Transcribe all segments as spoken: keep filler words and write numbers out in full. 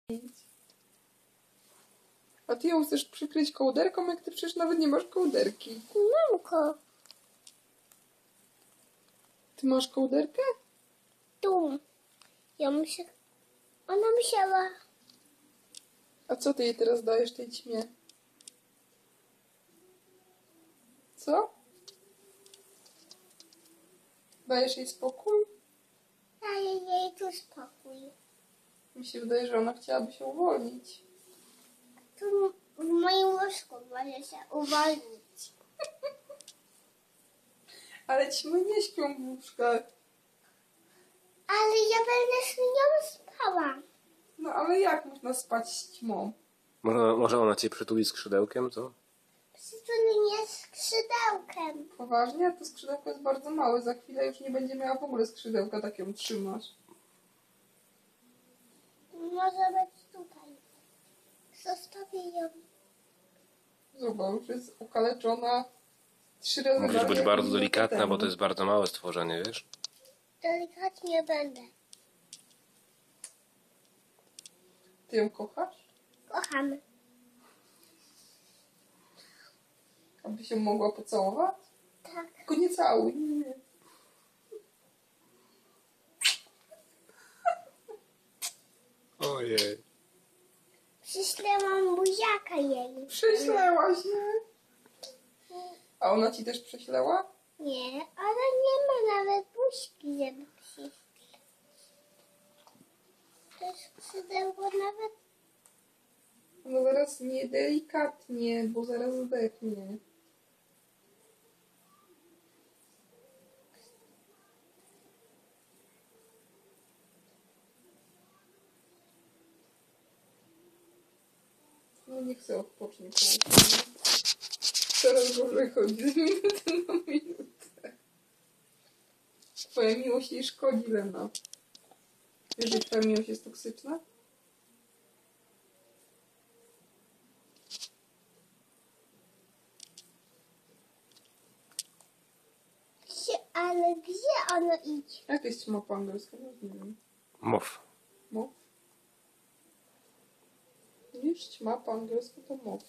A ty ją chcesz przykryć kołderką, jak ty przecież nawet nie masz kołderki. Mamko, Ty masz kołderkę? tu. Ja muszę... Ona musiała... A co ty jej teraz dajesz tej ćmie? Co? Dajesz jej spokój? Daję jej tu spokój. Mi się wydaje, że ona chciałaby się uwolnić. Tu w moim łóżku może się uwolnić. Ale ćmy nie śpią w łóżkach. Ale ja będę z nią spała. No ale jak można spać z ćmą? Może, może ona cię przytuli skrzydełkiem, co? Przytulinie skrzydełkiem. Poważnie? To skrzydełko jest bardzo małe. Za chwilę już nie będzie miała w ogóle skrzydełka, tak ją trzymasz. Może być tutaj. Zostawię ją. Zobacz, już jest okaleczona trzy razy Musisz bardziej być jak bardzo minutę delikatna, temu. bo to jest bardzo małe stworzenie, wiesz? Delikatnie będę. Ty ją kochasz? Kocham. Aby się mogła pocałować? Tak. Tylko nie całuj. Nie. Ojej. Przyślęłam buziaka jej. Prześlęła się. A ona ci też prześlęła? Nie, ona nie ma nawet buźki, żeby przyśleć. To skrzydełko nawet... No zaraz nie delikatnie, bo zaraz zdechnie. No nie chcę odpocznie komuś. Coraz gorzej chodzi z minuty na minutę. Twoja miłość jej szkodzi, Lena. Wiesz, że twoja miłość jest toksyczna? Gdzie, ale gdzie ono idzie? Jak jest ćma po angielsku? Nie wiem. Mow. Mow? Widzisz, ćma po angielsku to mow.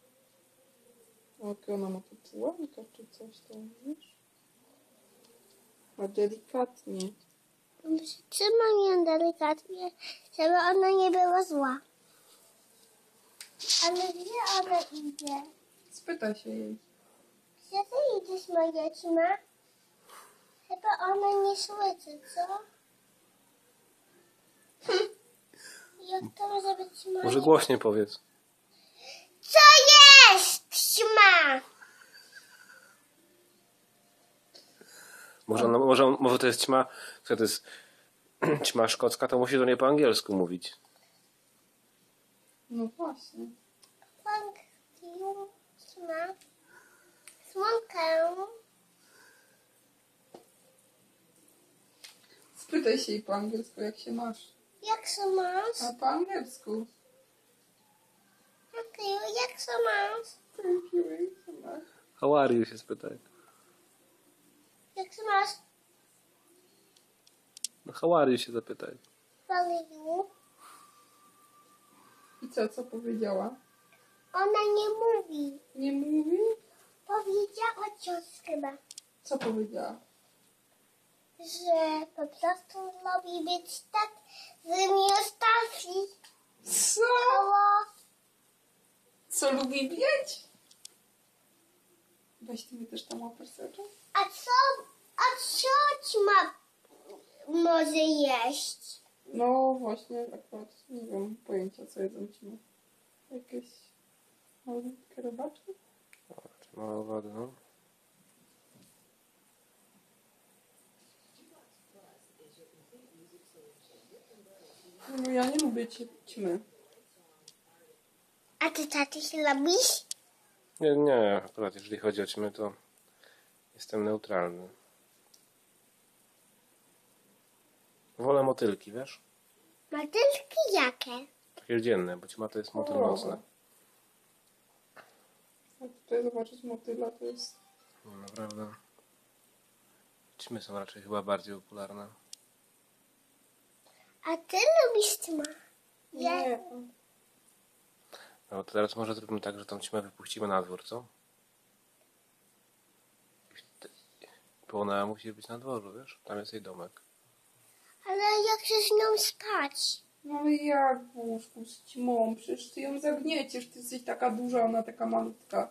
Jakie ona ma tu czułanka czy coś tam, wiesz? A delikatnie. Trzymam ją delikatnie, żeby ona nie była zła. Ale gdzie ona idzie? Spytaj się jej. Gdzie ty idziesz, moja cima? Chyba ona nie słyszy, co? Jak to może być moja... Może głośniej powiedz. Co jest, ćma? Może, ona, może, może to jest ćma, która to jest ćma szkocka, to musi do niej po angielsku mówić. No właśnie. Thank you, ćma. Słonkę. Spytaj się jej po angielsku, jak się masz. Jak się masz? A po angielsku. Thank you, jak się masz? Thank you, jak się masz. How are you się spytaj. Jak się masz? No how are you się zapytaj. Value. I co, co powiedziała? Ona nie mówi. Nie mówi? Powiedziała coś chyba, Co powiedziała? że po prostu lubi być tak z Miłostawi Co? koło... Co lubi bieć? Weź ty mi też tam łapać cały czas. A co, a co ci ma może jeść? No właśnie, akurat nie wiem pojęcia, co jedzą ci. Jakieś malutkie robaczki? Czy mała wada, no? No ja nie lubię ci- ćmy. A ty taty się lubisz? Nie, nie, akurat jeżeli chodzi o ćmy, to jestem neutralny. Wolę motylki, wiesz? Motylki jakie? Takie dzienne, bo ćma to jest motyl O. nocny. A tutaj zobaczyć motyla to jest... No naprawdę. Ćmy są raczej chyba bardziej popularne. A ty lubisz ćma? Nie. No to teraz może zrobimy tak, że tą ćmę wypuścimy na dwór, co? Bo ona musi być na dworzu, wiesz? Tam jest jej domek. Ale jak się z nią spać? No ale jak w łóżku z ćmą? Przecież ty ją zagnieciesz. Ty jesteś taka duża, ona taka malutka.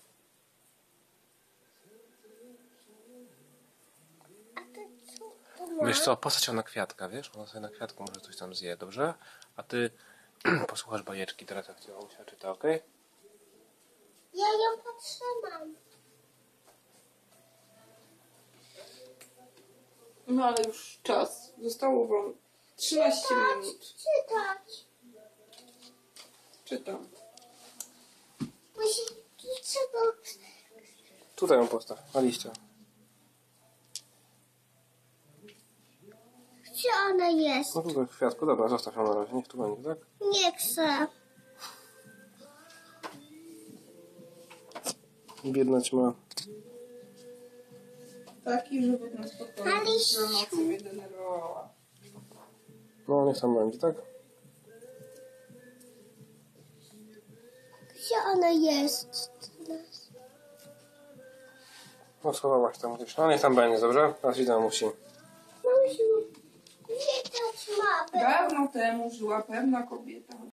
A ty co tu masz? Wiesz co, posadź ją na kwiatka, wiesz? Ona sobie na kwiatku może coś tam zje, dobrze? A ty posłuchasz bajeczki teraz, jak ci Olusia czyta, okej? Ja ją potrzymam. No ale już czas. Zostało wam trzynaście minut. Czytać. Czytam. Musi trzeba... Tutaj ją postaw, na liście. Gdzie ona jest? No tutaj w kwiatku, dobra, zostaw ją na razie, niech tu będzie, tak? Nie chcę. Biedna ćma. Taki, żeby na spokojnie Ale jutro nocy mnie denerwowała. No, niech tam będzie, tak? Gdzie ona jest teraz? No, schowałaś tam gdzieś. No, niech tam będzie, dobrze? Teraz idę, musi. Mamusiu, gdzie ta ćma była? Dawno temu żyła pewna kobieta.